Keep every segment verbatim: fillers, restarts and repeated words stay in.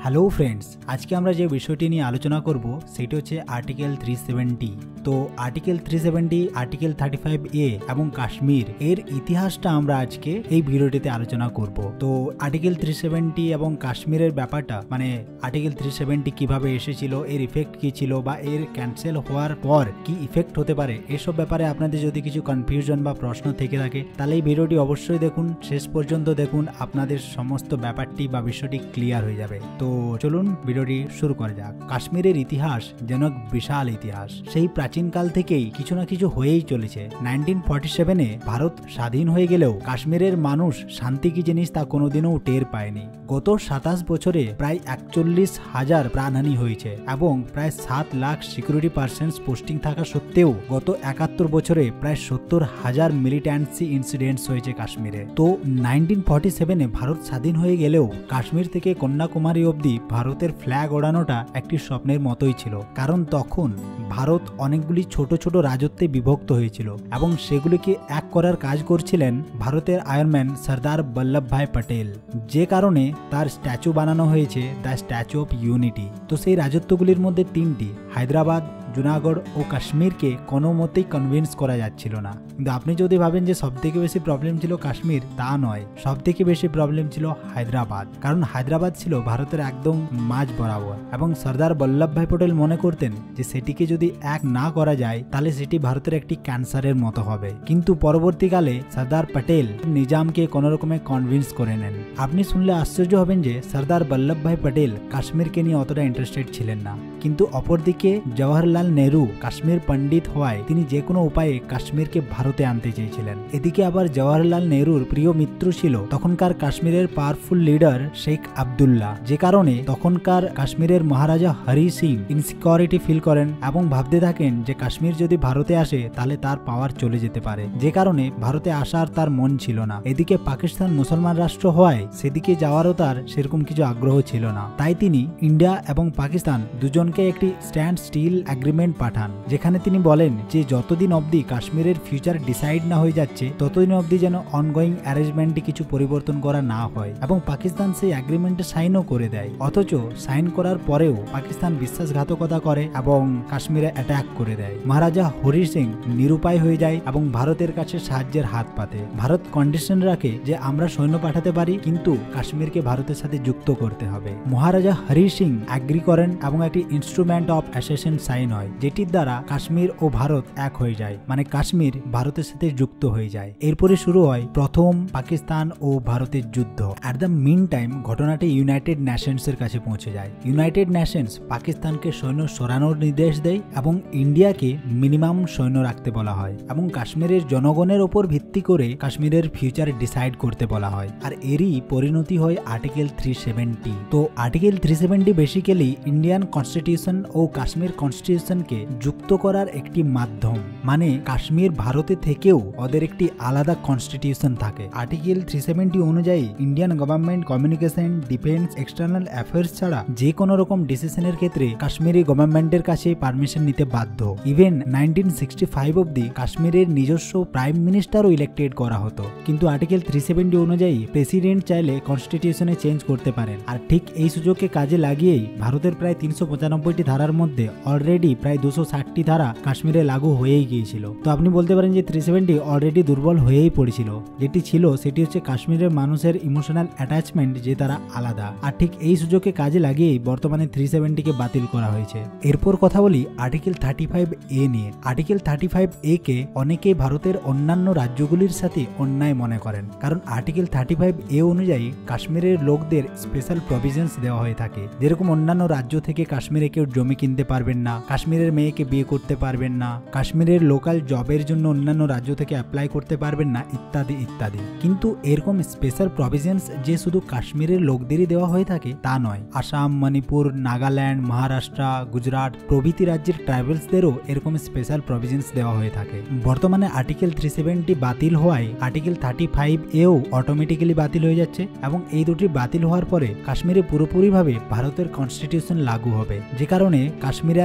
Hello friends, আজকে আমরা যে বিষয়টি নিয়ে আলোচনা করব সেটি হচ্ছে আর্টিকেল থ্রি সেভেন্টি। তো article three seventy, article thirty five A এবং কাশ্মীর এর ইতিহাসটা আমরা আজকে এই ভিডিওটিতে আলোচনা করব। তো আর্টিকেল থ্রি সেভেন্টি এবং কাশ্মীরের ব্যাপারটা, মানে আর্টিকেল থ্রি সেভেন্টি কিভাবে এসেছিল, এর ইফেক্ট কি ছিল বা এর ক্যান্সেল হওয়ার পর কি ইফেক্ট হতে পারে, এসব ব্যাপারে আপনাদের যদি কিছু কনফিউশন বা প্রশ্ন থেকে থাকে তাহলে এই ভিডিওটি অবশ্যই দেখুন, শেষ পর্যন্ত দেখুন, আপনাদের সমস্ত ব্যাপারটি বা বিষয়টি ক্লিয়ার হয়ে যাবে। তো চলুন ভিডিওটি শুরু করা যাক। কাশ্মীরের ইতিহাস যেন এক বিশাল ইতিহাস। সেই প্রাচীনকাল থেকেই কিছু না কিছু হয়েই চলেছে। নাইনটিন ফর্টি সেভেনে ভারত স্বাধীন হয়ে গেলেও কাশ্মীরের মানুষ শান্তি কি জিনিস তা কোনোদিনও টের পায়নি। গত সাতাশ বছরে প্রায় একচল্লিশ হাজার প্রাণহানি হয়েছে এবং প্রায় সাত লাখ সিকিউরিটি পার্সেন্টস পোস্টিং থাকা সত্ত্বেও গত একাত্তর বছরে প্রায় সত্তর হাজার মিলিট্যান্সি ইনসিডেন্টস হয়েছে কাশ্মীরে। তো নাইনটিন ফর্টি সেভেনে ভারত স্বাধীন হয়ে গেলেও কাশ্মীর থেকে কন্যাকুমারী অবধি ভারতের ফ্ল্যাগ ওড়ানোটা একটি স্বপ্নের মতোই ছিল, কারণ তখন ভারত অনেকগুলি ছোট ছোট রাজত্বে বিভক্ত হয়েছিল এবং সেগুলিকে এক করার কাজ করছিলেন ভারতের আয়রনম্যান সর্দার বল্লভভাই পটেল, যে কারণে তার স্ট্যাচু বানানো হয়েছে দ্য স্ট্যাচু অফ ইউনিটি। তো সেই রাজত্বগুলির মধ্যে তিনটি, হায়দ্রাবাদ, জুনাগড় ও কাশ্মীরকে কোনো মতেই কনভিন্স করা যাচ্ছিল না। কিন্তু আপনি যদি ভাবেন যে সব থেকে বেশি প্রবলেম ছিল কাশ্মীর, তা নয়, সব থেকে বেশি প্রবলেম ছিল হায়দ্রাবাদ, কারণ হায়দ্রাবাদ ছিল ভারতের একদম মাঝ বরাবর এবং সর্দার বল্লভভাই পটেল মনে করতেন যে সেটিকে যদি এক না করা যায় তাহলে সেটি ভারতের একটি ক্যান্সারের মতো হবে। কিন্তু পরবর্তীকালে সর্দার পটেল নিজামকে কোনো রকমে কনভিন্স করে নেন। আপনি শুনলে আশ্চর্য হবেন যে সর্দার বল্লভভাই পটেল কাশ্মীরকে নিয়ে অতটা ইন্টারেস্টেড ছিলেন না, কিন্তু অপরদিকে জওহরলাল নেহরু কাশ্মীর পণ্ডিত হওয়ায় তিনি যে কোনো উপায়ে কাশ্মীরকে ভারতে আনতে চেয়েছিলেন। এদিকে আবার জওহরলাল নেহরুর প্রিয় মিত্র ছিল তখনকার কাশ্মীরের পাওয়ারফুল লিডার শেখ আবদুল্লাহ, যে কারণে তখনকার কাশ্মীরের মহারাজা হরি সিং ইনসিকিউরিটি ফিল করেন এবং ভাবতে থাকেন যে কাশ্মীর যদি ভারতে আসে তাহলে তার পাওয়ার চলে যেতে পারে, যে কারণে ভারতে আসার তার মন ছিল না। এদিকে পাকিস্তান মুসলমান রাষ্ট্র হওয়ায় সেদিকে যাওয়ারও তার সেরকম কিছু আগ্রহ ছিল না। তাই তিনি ইন্ডিয়া এবং পাকিস্তান দুজনকে একটি স্ট্যান্ড স্টিল এগ্রিমেন্ট পাঠান, যেখানে তিনি বলেন যে যতদিন অবধি কাশ্মীরের ফিউচার ডিসাইড না হয়ে যাচ্ছে ততদিন অবধি যেন অনগোয়িং অ্যারেঞ্জমেন্টে কিছু পরিবর্তন করা না হয়, এবং পাকিস্তান সেই এগ্রিমেন্টে সাইনও করে দেয়। অথচ সাইন করার পরেও পাকিস্তান বিশ্বাসঘাতকতা করে এবং কাশ্মীরে অ্যাটাক করে দেয়। মহারাজা হরি সিং নিরুপায় হয়ে যায় এবং ভারতের কাছে সাহায্যের হাত পাতে। ভারত কন্ডিশন রাখে যে আমরা সৈন্য পাঠাতে পারি, কিন্তু কাশ্মীরকে ভারতের সাথে যুক্ত করতে হবে। মহারাজা হরি সিং এগ্রি করেন এবং একটি ইনস্ট্রুমেন্ট অফ অ্যাসেশন সাইন হয়, যেটির দ্বারা কাশ্মীর ও ভারত এক হয়ে যায়, মানে কাশ্মীর ভারতের সাথে যুক্ত হয়ে যায়। এরপরে শুরু হয় প্রথম পাকিস্তান ও ভারতের যুদ্ধ। অ্যাট দ্য মিন টাইম ঘটনাটি ইউনাইটেড নেশনস এর কাছে পৌঁছে যায়। ইউনাইটেড নেশনস পাকিস্তানকে সৈন্য সরানোর নির্দেশ দেয় এবং ইন্ডিয়াকে মিনিমাম সৈন্য রাখতে বলা হয় এবং কাশ্মীরের জনগণের ওপর ভিত্তি করে কাশ্মীরের ফিউচার ডিসাইড করতে বলা হয়। আর এরই পরিণতি হয় আর্টিকেল থ্রি সেভেন্টি। তো article three seventy basically Indian constitution ও কাশ্মীর কনস্টিটিউশনকে যুক্ত করার একটি মাধ্যম, মানে কাশ্মীর ভারতে থেকেও ওদের একটি আলাদা কনস্টিটিউশন থাকে। আর্টিকেল থ্রি সেভেন্টি অনুযায়ী Indian government communication, defence, external affairs ছাড়া যে কোনো রকম ডিসিশনের ক্ষেত্রে কাশ্মীরি গভর্নমেন্টের কাছে পারমিশন নিতে বাধ্য। ইভেন নাইনটিন সিক্সটি ফাইভ অব্দি কাশ্মীরের নিজস্ব প্রাইম মিনিস্টারও ইলেক্টেড করা হতো। কিন্তু আর্টিকেল থ্রি সেভেন্টি অনুযায়ী প্রেসিডেন্ট চাইলে কনস্টিটিউশনে চেঞ্জ করতে পারেন। আর ঠিক এই সুযোগকে কাজে লাগিয়েই ভারতের প্রায় তিনশো পঁচানব্বইটি ধারার মধ্যে অলরেডি প্রায় দুশো ষাটটি ধারা কাশ্মীরে লাগু হয়েই গিয়েছিল। তো আপনি বলতে পারেন যে থ্রি সেভেন্টি অলরেডি দুর্বল হয়েই পড়েছিল। যেটি ছিল সেটি হচ্ছে কাশ্মীরের মানুষের ইমোশনাল অ্যাটাচমেন্ট, যে তারা আলাদা। আর ঠিক এই সুযোগকে কাজে লাগিয়েই বর্তমানে থ্রি সেভেন্টিকে বাতিল করা হয়েছে। এরপর কথা বলি আর্টিকেল থার্টি ফাইভ এ নিয়ে। আর্টিকেল থার্টি ফাইভ এ কে অনেকে ভারতের অন্যান্য রাজ্যগুলির সাথে অন্যায় মনে করেন, কারণ আর্টিকেল থার্টি ফাইভ এ অনুযায়ী কাশ্মীরের লোকদের স্পেশাল প্রভিশনস দেওয়া হয়ে থাকে, যেরকম অন্যান্য রাজ্য থেকে কাশ্মীরে কেউ জমি কিনতে পারবেন না, কাশ্মীরের মেয়েকে বিয়ে করতে পারবেন না, কাশ্মীরের লোকাল জবের জন্য অন্যান্য রাজ্য থেকে অ্যাপ্লাই করতে পারবেন না, ইত্যাদি ইত্যাদি। কিন্তু এরকম স্পেশাল প্রভিশনস যে শুধু কাশ্মীরের লোকদেরই দেওয়া হয়ে থাকে তা নয়। আসাম, মণিপুর, নাগাল্যান্ড, মহারাষ্ট্র, গুজরাট প্রভৃতি রাজ্যের ট্রাইবেলসদেরও এরকম স্পেশাল প্রভিশনস দেওয়া হয়ে থাকে। বর্তমানে আর্টিকেল থ্রি সেভেন্টি বাতিল হওয়ায় আর্টিকেল থার্টি ফাইভ এও অটোমেটিক্যালি বাতিল হয়ে যাচ্ছে এবং এই দুটি বাতিল হওয়ার পরে কাশ্মীরে পুরোপুরিভাবে ভারতের কনস্টিটিউশন লাগু হবে, যে কারণে কাশ্মীরে আর স্পেশাল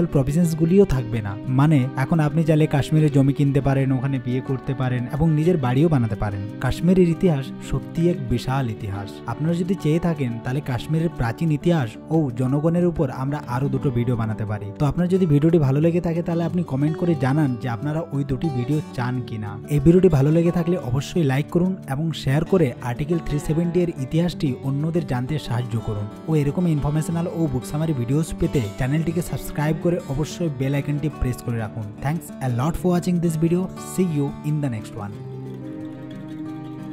স্পেশাল প্রভিশনস গুলিও থাকবে না। মানে এখন আপনি চাইলে কাশ্মীরে জমি কিনতে পারেন, ওখানে বিয়ে করতে পারেন এবং নিজের বাড়িও বানাতে পারেন। কাশ্মীরের ইতিহাস সত্যি এক বিশাল ইতিহাস। আপনারা যদি চেয়ে থাকেন তাহলে কাশ্মীরের প্রাচীন ইতিহাস ও জনগণের উপর আমরা আরো দুটো ভিডিও বানাতে পারি। তো আপনার যদি ভিডিওটি ভালো লেগে থাকে তাহলে আপনি কমেন্ট করে জানান যে আপনারা ওই দুটি ভিডিও চান কিনা। এই ভিডিওটি ভালো লেগে থাকলে অবশ্যই লাইক করুন এবং শেয়ার করে আর্টিকেল থ্রি সেভেন্টি এর ইতিহাসটি অন্যদের জানতে সাহায্য করুন। ও এরকম ইনফরমেশনাল ও বুক সামারি ভিডিওস পেতে চ্যানেলটিকে সাবস্ক্রাইব করে অবশ্যই বেল আইকনটি প্রেস করে রাখুন। Thanks a lot for watching this video. See you in the next one.